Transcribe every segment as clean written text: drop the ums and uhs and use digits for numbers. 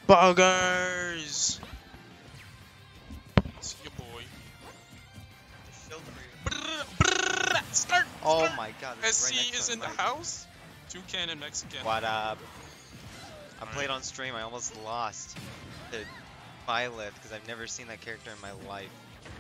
Buggers! It's your boy. Start! Oh Start. my god, this SC is right next is to in the my mic. house. Toucan and Mexican. What up? I Alright. played on stream, I almost lost to Violet because I've never seen that character in my life.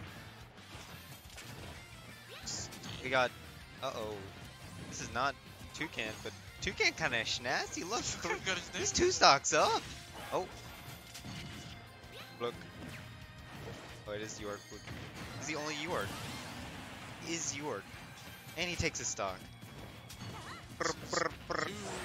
We got, uh-oh. This is not Toucan, but Toucan kind of snazzy. Look, Got his name. he's 2 stocks up. Oh. Look. Oh, it is York. Look. He's the only York. He is York. And he takes a stock. Brr, brr, brr.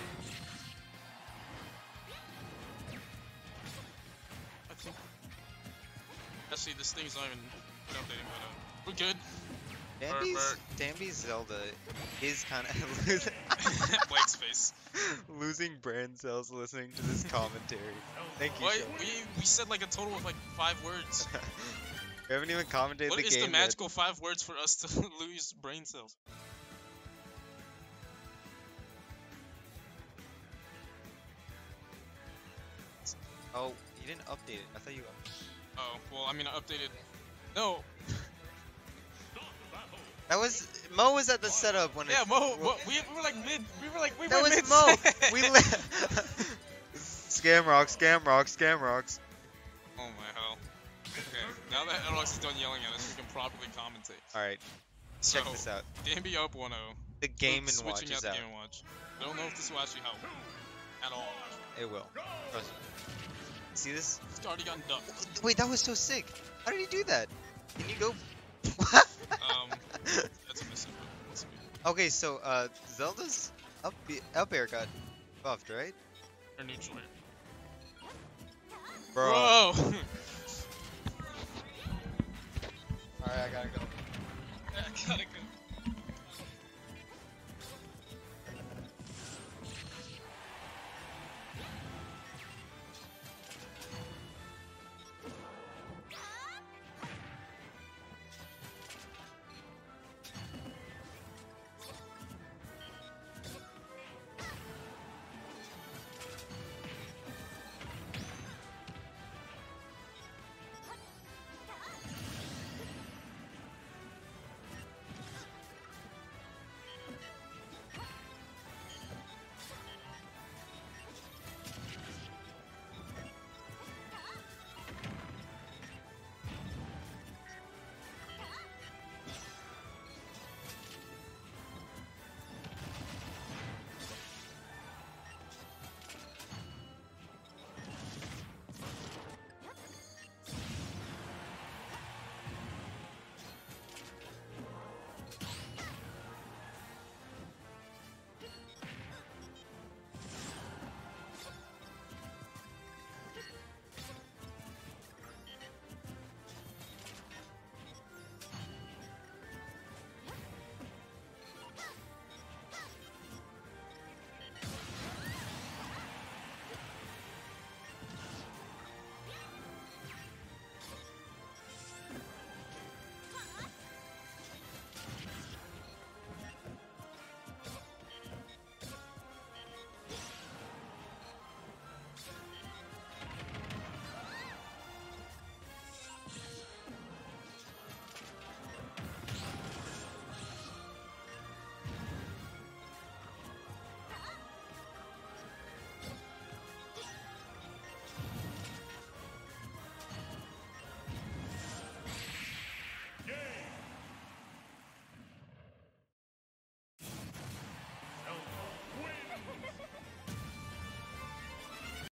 I think. Actually, this thing's not even updating, but we're good. Danbi's Zelda is kind of losing, Blake's face. losing brain cells listening to this commentary. Thank you, What? Sean. We said like a total of like 5 words. We haven't even commentated What the is game the magical 5 words for us to lose brain cells? yet. Oh, you didn't update it. I thought you updated. Oh, well, I mean, I updated. No. That was Mo was at the setup when Yeah, it. Mo. We were like mid. We were like we That were was mid. Mo. We scam rocks, scam rocks, scam rocks. Oh my hell. Okay, now that Alex is done yelling at us, we can properly commentate. All right, So, check this out. Danbi up 1-0. The Game and Watch Switching is out out. the Game and Watch. I don't know if this will actually help at all. It will. Trust me. See this? It's already gotten ducked. Wait, that was so sick. How did he do that? Can you go? That's a miss. That's a miss. Okay, so Zelda's up air got buffed, right? Or neutral air. Bro.